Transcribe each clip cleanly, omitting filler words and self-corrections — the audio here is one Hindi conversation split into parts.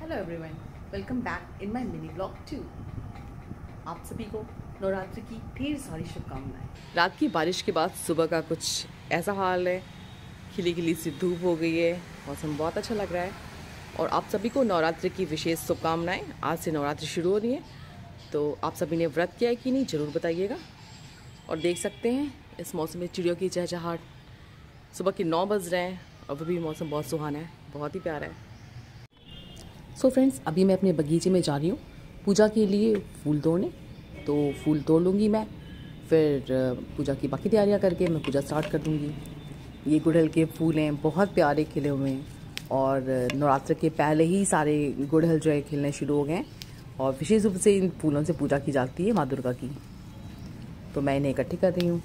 Hello everyone, welcome back in my mini blog 2। आप सभी को नवरात्रि की ढेर सारी शुभकामनाएं। रात की बारिश के बाद सुबह का कुछ ऐसा हाल है, खिली खिली सी धूप हो गई है, मौसम बहुत अच्छा लग रहा है। और आप सभी को नवरात्रि की विशेष शुभकामनाएं। आज से नवरात्रि शुरू हो रही है, तो आप सभी ने व्रत किया है कि नहीं ज़रूर बताइएगा। और देख सकते हैं इस मौसम में चिड़ियों की चहचहाट। सुबह के 9 बज रहे हैं और वो भी मौसम बहुत सुहाना है, बहुत ही प्यारा है। सो फ्रेंड्स, अभी मैं अपने बगीचे में जा रही हूँ पूजा के लिए फूल तोड़ने। तो फूल तोड़ लूँगी मैं, फिर पूजा की बाकी तैयारियाँ करके मैं पूजा स्टार्ट कर दूँगी। ये गुड़हल के फूल हैं, बहुत प्यारे खिले हुए हैं और नवरात्र के पहले ही सारे गुड़हल जो है खिलने शुरू हो गए हैं। और विशेष रूप से इन फूलों से पूजा की जाती है माँ दुर्गा की, तो मैं इन्हें इकट्ठी कर रही हूँ।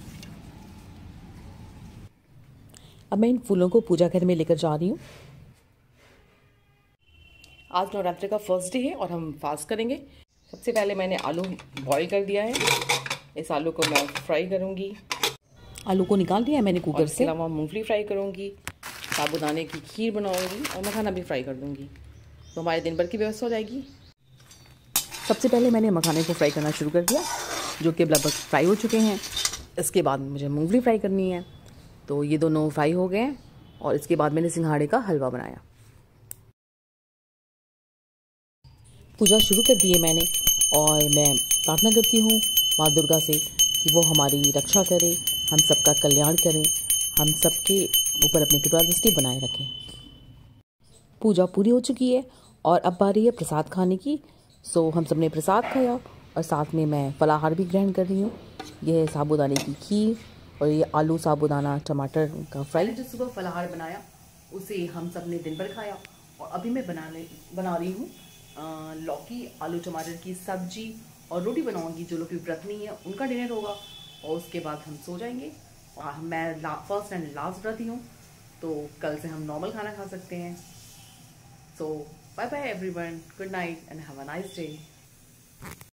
अब मैं इन फूलों को पूजा घर में लेकर जा रही हूँ। आज नवरात्रि का फर्स्ट डे है और हम फास्ट करेंगे। सबसे पहले मैंने आलू बॉईल कर दिया है, इस आलू को मैं फ्राई करूँगी। आलू को निकाल दिया है मैंने कुकर से। इसके अलावा मूंगफली फ्राई करूँगी, साबूदाने की खीर बनाऊँगी और मखाना भी फ्राई कर दूँगी, तो हमारे दिन भर की व्यवस्था हो जाएगी। सबसे पहले मैंने मखाने को फ्राई करना शुरू कर दिया, जो कि लगभग फ्राई हो चुके हैं। इसके बाद मुझे मूंगफली फ्राई करनी है, तो ये दोनों फ्राई हो गए हैं। और इसके बाद मैंने सिंघाड़े का हलवा बनाया। पूजा शुरू कर दी है मैंने और मैं प्रार्थना करती हूँ माँ दुर्गा से कि वो हमारी रक्षा करे, हम सबका कल्याण करें, हम सबके ऊपर अपनी कृपा दृष्टि बनाए रखें। पूजा पूरी हो चुकी है और अब बारी है प्रसाद खाने की। सो हम सब ने प्रसाद खाया और साथ में मैं फलाहार भी ग्रहण कर रही हूँ। यह है साबूदाने की खीर और ये आलू साबूदाना टमाटर का फ्राई। जो सुबह फलाहार बनाया उसे हम सब ने दिन भर खाया और अभी मैं बना रही हूँ लौकी आलू टमाटर की सब्जी और रोटी बनाऊंगी। जो लोग भी व्रत नहीं है उनका डिनर होगा और उसके बाद हम सो जाएंगे। और मैं फर्स्ट एंड लास्ट व्रती हूँ, तो कल से हम नॉर्मल खाना खा सकते हैं। So bye bye everyone, good night and have a nice day.